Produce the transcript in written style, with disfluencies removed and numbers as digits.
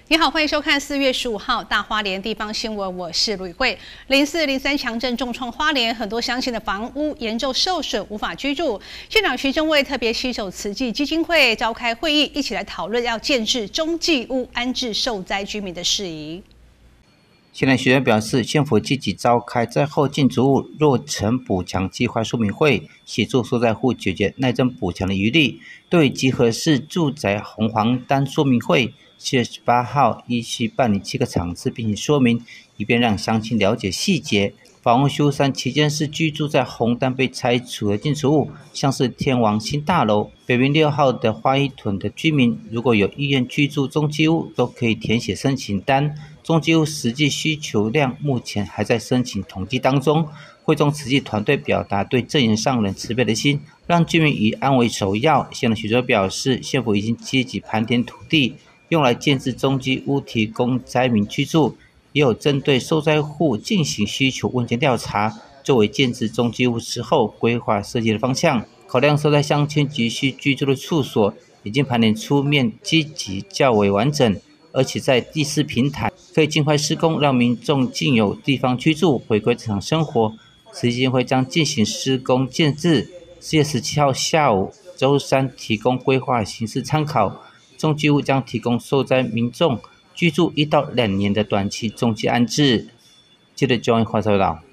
你好，欢迎收看4月15号大花莲地方新闻，我是吕慧。04、03强震重创花莲，很多乡亲的房屋严重受损，无法居住。县长徐正伟特别携手慈济基金会召开会议，一起来讨论要建置中继屋安置受灾居民的事宜。 县长徐正伟表示，县府积极召开灾后建筑物落成补强计划说明会，协助受灾户解决耐震补强的余力。对集合式住宅红黄单说明会，7月18号依序办理7个场次并行说明，以便让乡亲了解细节。房屋修缮期间是居住在红单被拆除的建筑物，像是天王新大楼、北滨6号的花一屯的居民，如果有意愿居住中继屋，都可以填写申请单。中继屋实际需求量目前还在申请统计当中。会中慈济团队表达对正言上人慈悲的心，让居民以安为首要。县长徐正伟表示，县府已经积极盘点土地，用来建置中继屋提供灾民居住，也有针对受灾户进行需求问卷调查，作为建置中继屋之后规划设计的方向。考量受灾乡亲急需居住的处所，已经盘点出面积极较为完整，而且在第4平台可以尽快施工，让民众尽有地方居住，回归正常生活。慈济基金会将进行施工建置，4月17号下午周3提供规划形式参考。中继屋将提供受灾民众居住1到2年的短期中继安置。记者John 华报道。